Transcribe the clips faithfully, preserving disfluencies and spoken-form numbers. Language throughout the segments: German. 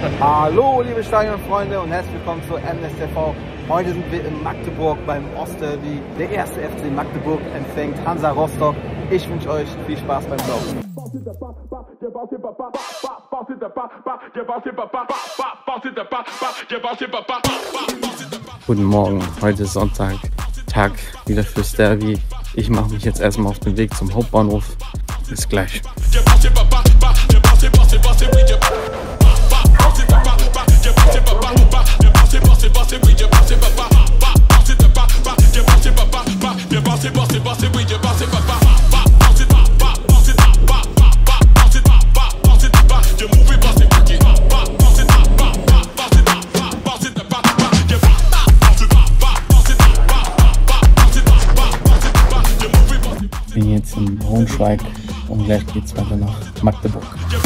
Hallo liebe Stadionfreunde und herzlich willkommen zu M S T V. Heute sind wir in Magdeburg beim Ostderby. Der erste F C Magdeburg empfängt Hansa Rostock. Ich wünsche euch viel Spaß beim Schauen. Guten Morgen, heute ist Sonntag, Tag wieder fürs Derby. Ich mache mich jetzt erstmal auf den Weg zum Hauptbahnhof. Bis gleich. Ich bin jetzt in Braunschweig und gleich geht's weiter nach Magdeburg.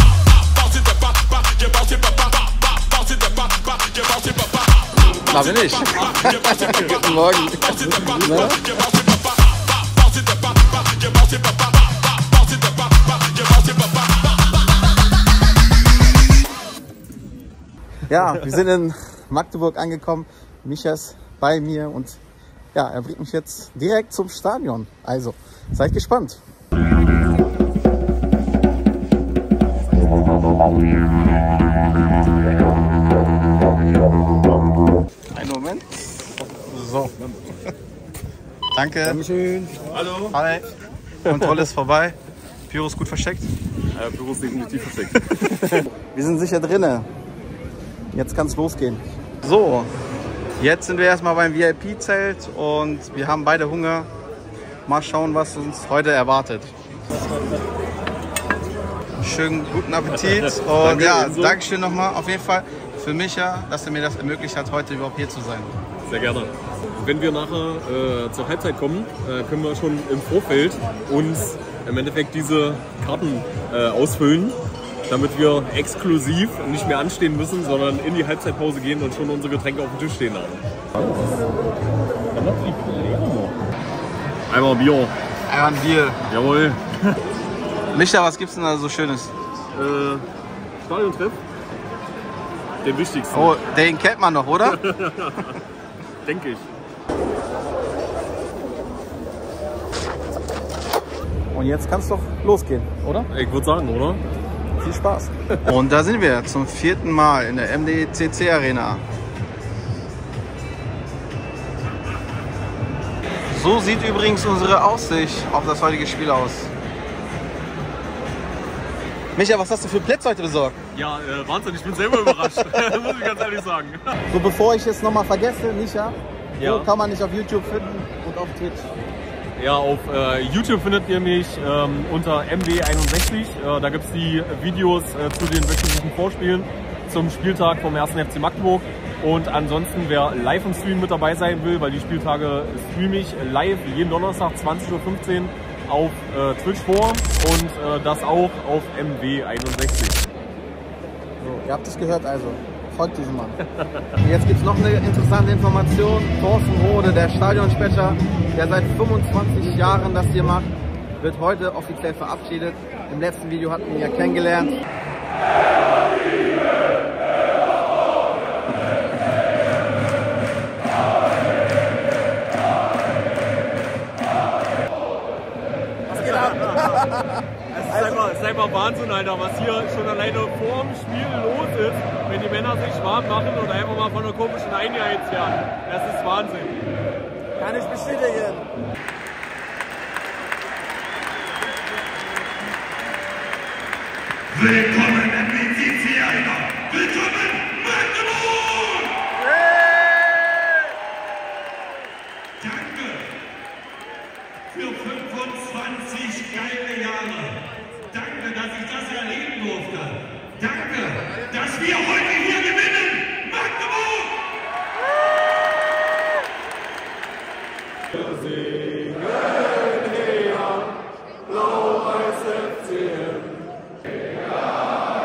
Da bin ich. Guten Morgen. Na? Ja, wir sind in Magdeburg angekommen. Micha ist bei mir und ja, er bringt mich jetzt direkt zum Stadion. Also, seid gespannt. Einen Moment. So. Danke. Dankeschön. Hallo. Hi. Kontrolle ist vorbei. Pyro ist gut versteckt. Ja, Pyro ist definitiv versteckt. Wir sind sicher drinne. Jetzt kann es losgehen. So, jetzt sind wir erstmal beim V I P-Zelt und wir haben beide Hunger. Mal schauen, was uns heute erwartet. Schönen guten Appetit und Danke, ja, Enzo. Dankeschön nochmal auf jeden Fall für Micha, dass er mir das ermöglicht hat, heute überhaupt hier zu sein. Sehr gerne. Wenn wir nachher äh, zur Halbzeit kommen, äh, können wir schon im Vorfeld uns im Endeffekt diese Karten äh, ausfüllen, damit wir exklusiv nicht mehr anstehen müssen, sondern in die Halbzeitpause gehen und schon unsere Getränke auf dem Tisch stehen haben. Einmal Bier. Einmal ein Bier. Jawohl. Micha, was gibt's denn da so Schönes? Äh, Stadiontreff. Den wichtigsten. Oh, den kennt man noch, oder? Denke ich. Und jetzt kann es doch losgehen, oder? Ich würde sagen, oder? Viel Spaß. Und da sind wir zum vierten Mal in der M D C C Arena. So sieht übrigens unsere Aussicht auf das heutige Spiel aus. Micha, was hast du für Plätze heute besorgt? Ja, äh, Wahnsinn, ich bin selber überrascht, muss ich ganz ehrlich sagen. So, bevor ich es nochmal vergesse, Micha, ja. Wo kann man dich auf YouTube finden und auf Twitch? Ja, auf äh, YouTube findet ihr mich ähm, unter M W einundsechzig. Äh, da gibt es die Videos äh, zu den wöchentlichen Vorspielen zum Spieltag vom ersten F C Magdeburg. Und ansonsten, wer live im Stream mit dabei sein will, weil die Spieltage streame ich live jeden Donnerstag zwanzig Uhr fünfzehn auf äh, Twitch vor und äh, das auch auf M W einundsechzig. So, ihr habt es gehört also. Folgt diesem Mann. Jetzt gibt es noch eine interessante Information. Thorsten Rode, der Stadionsprecher, der seit fünfundzwanzig Jahren das hier macht, wird heute offiziell verabschiedet. Im letzten Video hatten wir ihn ja kennengelernt. Was geht ab? Es ist einfach, es ist einfach Wahnsinn, Alter, was hier schon alleine vor dem Spiel los ist, wenn die Männer sich warm machen und einfach mal von einer komischen Einheit werden. Das ist Wahnsinn. Kann ich bestätigen. Willkommen im M C C Arena! Willkommen Magdeburg! Hey! Danke für fünfundzwanzig geile Jahre. Danke, dass ich das erleben durfte. Danke, dass wir heute hier gewinnen! Magdeburg! Wir singen her, blau-weiß F C M.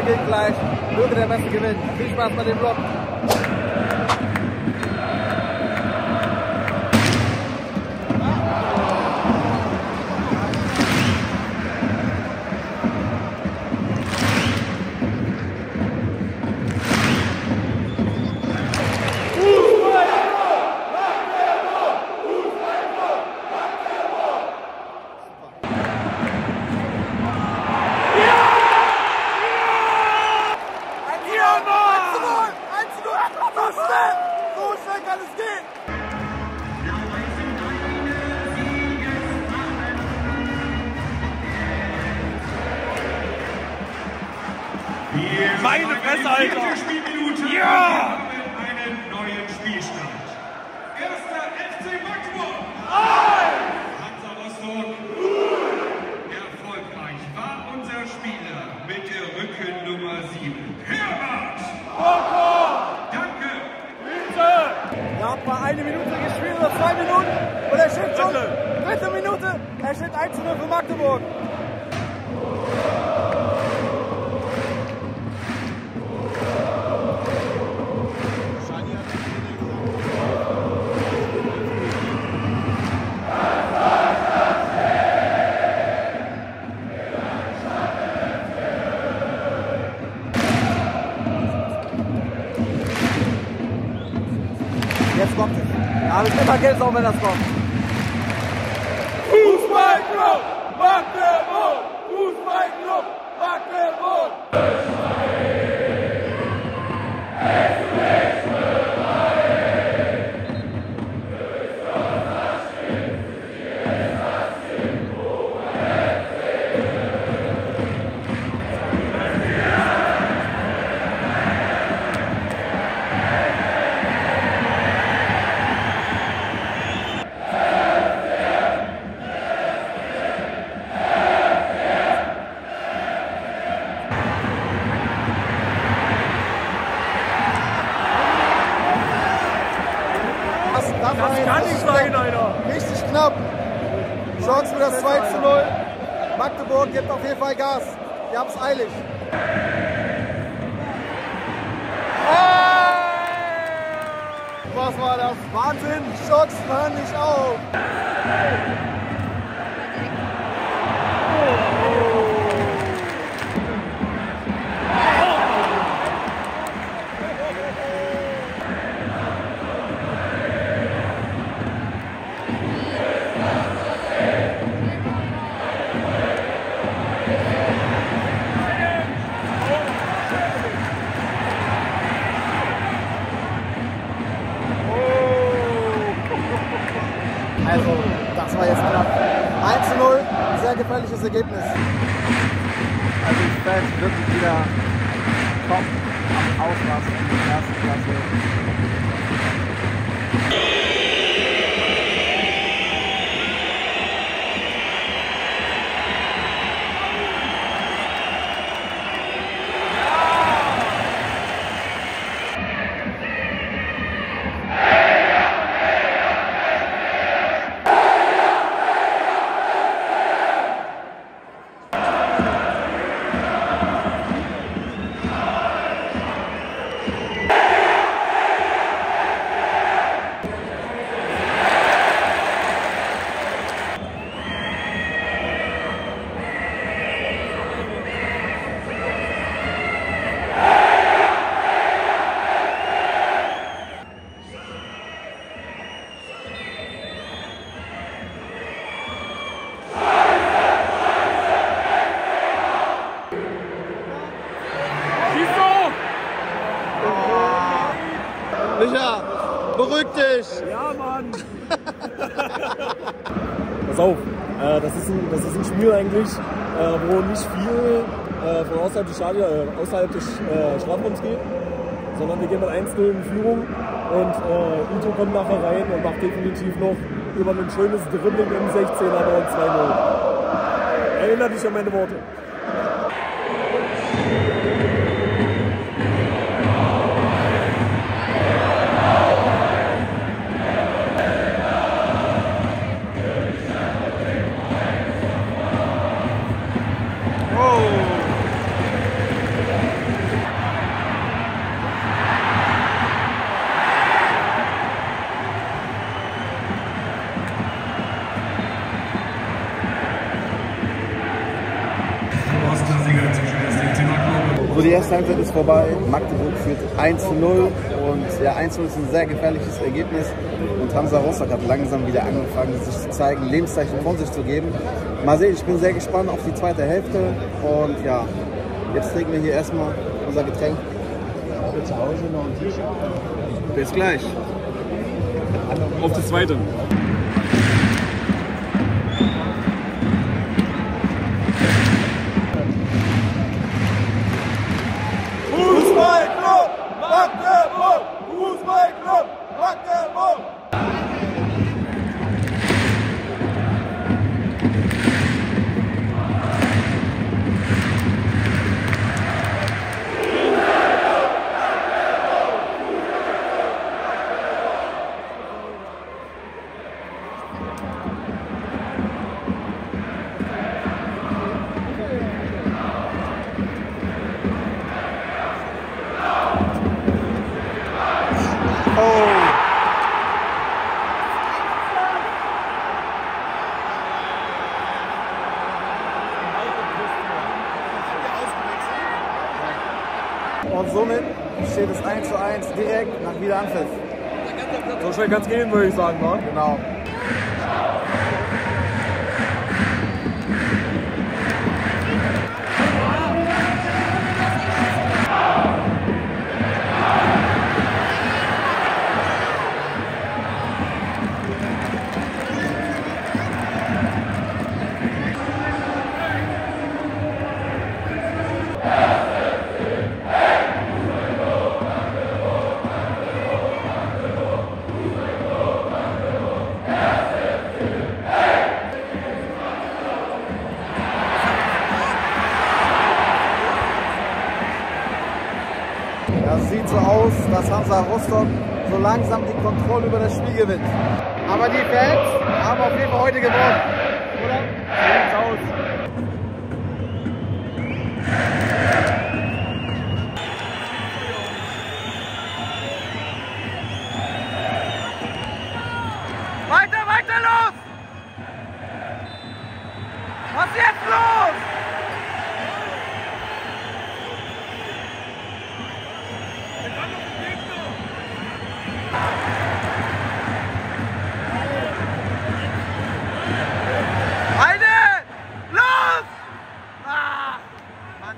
geht gleich. Möge der Beste gewinnen. Viel Spaß bei dem Block. Meine Fresse, Alter! Spielminute Ja! Einen neuen Spielstand. Erster F C Magdeburg. Hansa Rostock. Erfolgreich war unser Spieler mit der Rückennummer sieben. Herbert! Danke! Er hat mal eine Minute gespielt oder zwei Minuten und er steht schon. Dritte Minute. Er steht eins zu null für Magdeburg. Jetzt kommt es. Aber ich bin vergessen, auch wenn das kommt. Fußballclub Magdeburg! Fußballclub Magdeburg! Das, das kann nicht sein, Alter! Richtig knapp. Chance für das zwei zu null. Magdeburg gibt auf jeden Fall Gas. Wir haben es eilig. Was war das? Wahnsinn! Schocks hören nicht auf. Also, das war jetzt knapp. eins zu null, sehr gefährliches Ergebnis. Also, ich bin wirklich wieder top am Ausrasten in der ersten Klasse. Micha, beruhig dich! Ja, Mann! Pass auf, äh, das, ist ein, das ist ein Spiel eigentlich, äh, wo nicht viel äh, von außerhalb des, Stadion, äh, außerhalb des äh, Strafraums geht, sondern wir gehen mit eins null in Führung und äh, Ito kommt nachher rein und macht definitiv noch über ein schönes Dribbling im sechzehner noch ein zwei null. Erinnere dich an meine Worte. So, die erste Halbzeit ist vorbei. Magdeburg führt eins zu null und ja, eins zu null ist ein sehr gefährliches Ergebnis. Und Hansa Rostock hat langsam wieder angefangen, sich zu zeigen, Lebenszeichen von sich zu geben. Mal sehen, ich bin sehr gespannt auf die zweite Hälfte. Und ja, jetzt trinken wir hier erstmal unser Getränk. Zu Hause noch ein T-Shirt. Bis gleich. Auf die zweite. Fußballclub Magdeburg! Fußballclub Magdeburg! Und somit steht es eins zu eins direkt nach Wiederanpfiff. So schnell kann es gehen, würde ich sagen, ne? Genau. Das sieht so aus, dass Hansa Rostock so langsam die Kontrolle über das Spiel gewinnt. Aber die Fans haben auf jeden Fall heute gewonnen, oder? So sieht's aus. Weiter, weiter, los! Was ist jetzt los? Eine! Los! Ah! Mann!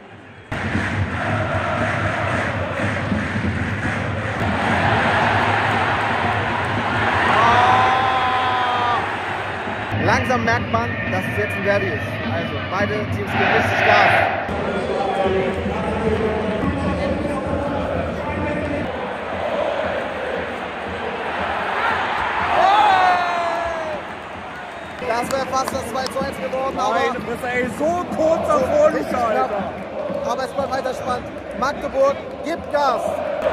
Langsam merkt man, dass es jetzt ein Derby ist. Also beide Teams geben richtig Gas. Das wäre fast das zwei zu eins geworden, aber Nein, du bist ey so kurz davor, richtig Luca, Alter. knapp. Aber es bleibt weiter spannend. Magdeburg gibt Gas.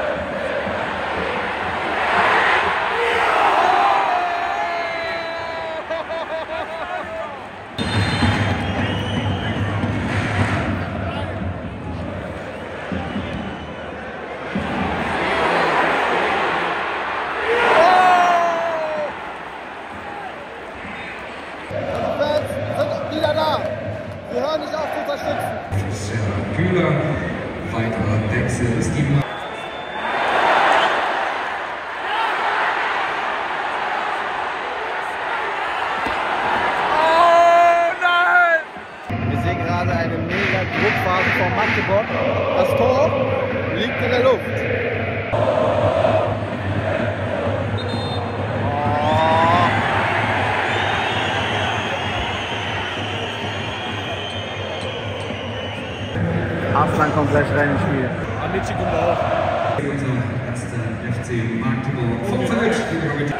Wieder da. Wir hören nicht auf zu unterstützen. Kühler, weiterer Wechsel ist die Ma Oh nein! Wir sehen gerade eine mega Druckphase von Magdeburg. Das Tor liegt in der Luft. Arslan kommt gleich rein ins Spiel. Amici kommt auch. unser erster F C Magdeburg vom Feld.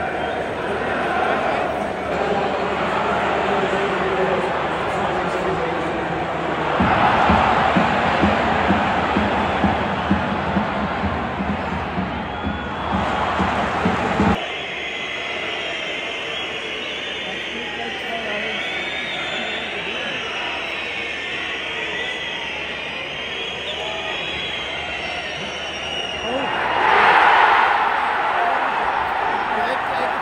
Direkt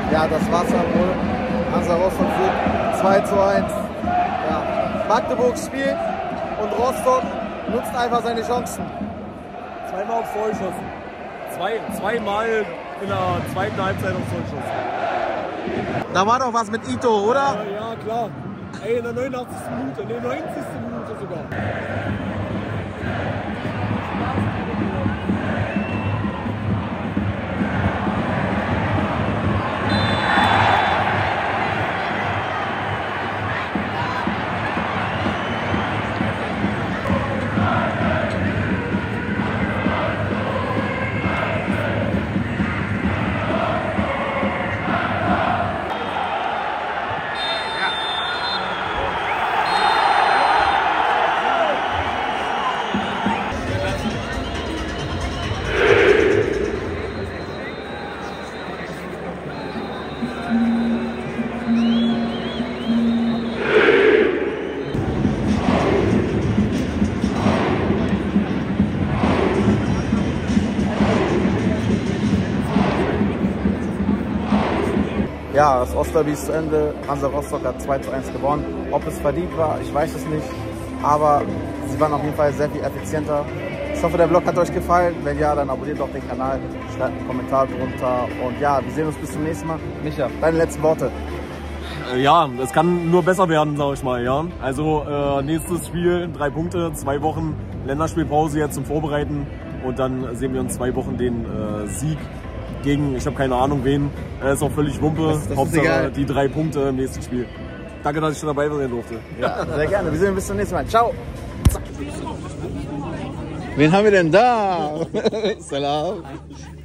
Ja, das war's dann wohl. Hansa Rostock führt zwei zu eins. Ja. Magdeburg spielt und Rostock nutzt einfach seine Chancen. Zweimal aufs Tor geschossen. Zwei, zweimal in der zweiten Halbzeit aufs Tor geschossen. Da war doch was mit Ito, oder? Ja, ja klar. Ey, in der neunundachtzigsten Minute, in der neunzigsten Minute sogar. Ja, das Osterby ist zu Ende. Hansa Rostock hat zwei zu eins gewonnen. Ob es verdient war, ich weiß es nicht. Aber sie waren auf jeden Fall sehr viel effizienter. Ich hoffe, der Vlog hat euch gefallen. Wenn ja, dann abonniert doch den Kanal, schreibt einen Kommentar drunter. Und ja, wir sehen uns bis zum nächsten Mal. Micha, deine letzten Worte. Ja, es kann nur besser werden, sag ich mal. Ja. Also äh, nächstes Spiel, drei Punkte, zwei Wochen Länderspielpause jetzt zum Vorbereiten. Und dann sehen wir in zwei Wochen den äh, Sieg gegen, ich habe keine Ahnung wen, äh, ist auch völlig Wumpe. Das, das Hauptsache die drei Punkte im nächsten Spiel. Danke, dass ich schon dabei sein durfte. Ja, sehr gerne. Wir sehen uns bis zum nächsten Mal. Ciao. Wen haben wir denn da? Salam.